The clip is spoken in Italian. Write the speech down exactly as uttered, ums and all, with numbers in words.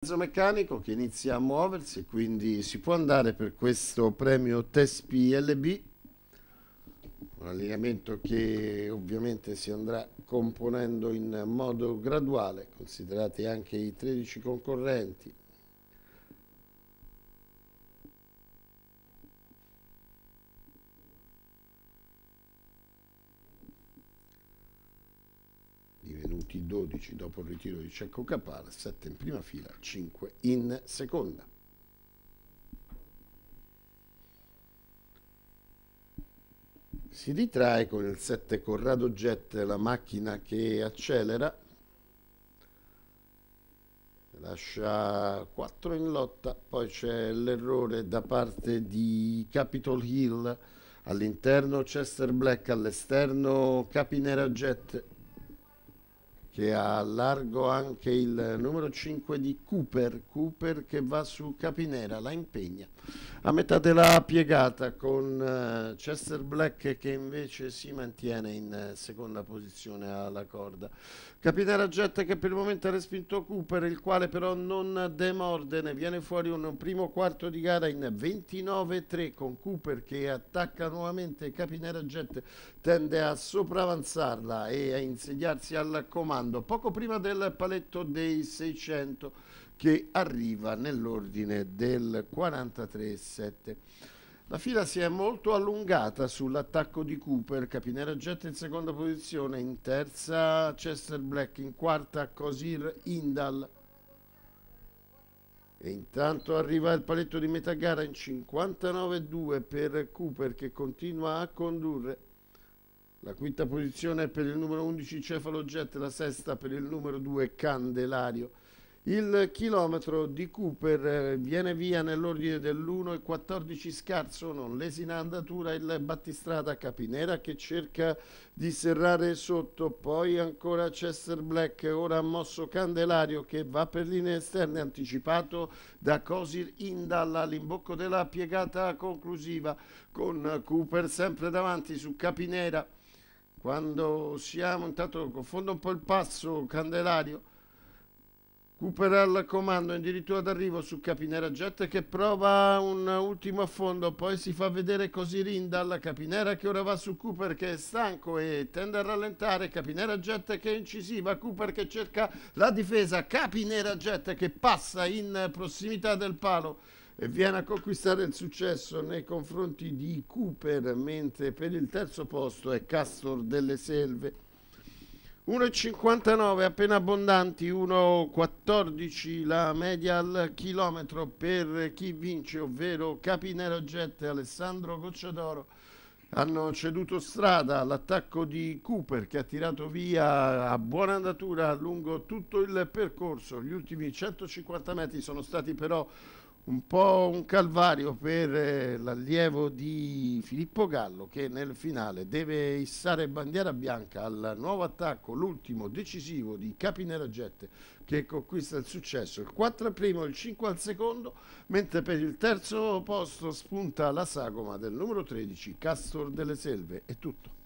mezzo meccanico che inizia a muoversi, quindi si può andare per questo premio Test P L B, un allineamento che ovviamente si andrà componendo in modo graduale, considerati anche i tredici concorrenti. Divenuti dodici dopo il ritiro di Cecco Capara, sette in prima fila, cinque in seconda. Si ritrae con il sette Corrado Jet, la macchina che accelera, lascia quattro in lotta, poi c'è l'errore da parte di Capitol Hill, all'interno Chester Black, all'esterno Capinera Jet, che ha a largo anche il numero cinque di Cooper, Cooper che va su Capinera, la impegna a metà della piegata con uh, Chester Black che invece si mantiene in uh, seconda posizione alla corda. Capinera Jet che per il momento ha respinto Cooper, il quale però non demorde, ne viene fuori un primo quarto di gara in ventinove tre con Cooper che attacca nuovamente Capinera Jet, tende a sopravanzarla e a insediarsi al comando poco prima del paletto dei seicento che arriva nell'ordine del quarantatré sette. La fila si è molto allungata sull'attacco di Cooper, Capinera Jet in seconda posizione, in terza Chester Black, in quarta Cosir Indal. E intanto arriva il paletto di metà gara in cinquantanove due per Cooper che continua a condurre. La quinta posizione è per il numero undici Cefalo Jet, la sesta per il numero due Candelario. Il chilometro di Cooper viene via nell'ordine dell'uno e quattordici scarso, non lesina andatura il battistrada. Capinera che cerca di serrare sotto, poi ancora Chester Black, ora ha mosso Candelario che va per linee esterne, anticipato da Cosir Indal all'imbocco della piegata conclusiva, con Cooper sempre davanti su Capinera. Quando siamo, intanto confonde un po' il passo Candelario. Cooper al comando, addirittura d'arrivo su Capinera Jet che prova un ultimo affondo, poi si fa vedere così Rindal. Capinera che ora va su Cooper che è stanco e tende a rallentare. Capinera Jet che è incisiva, Cooper che cerca la difesa, Capinera Jet che passa in prossimità del palo e viene a conquistare il successo nei confronti di Cooper, mentre per il terzo posto è Castor delle Selve. uno e cinquantanove appena abbondanti, uno e quattordici la media al chilometro per chi vince, ovvero Capinera Jet e Alessandro Gocciadoro. Hanno ceduto strada all'attacco di Cooper che ha tirato via a buona andatura lungo tutto il percorso. Gli ultimi centocinquanta metri sono stati però un po' un calvario per l'allievo di Filippo Gallo che nel finale deve issare bandiera bianca al nuovo attacco, l'ultimo decisivo di Capinera Jet che conquista il successo, il quattro al primo, il cinque al secondo, mentre per il terzo posto spunta la sagoma del numero tredici Castor delle Selve. È tutto.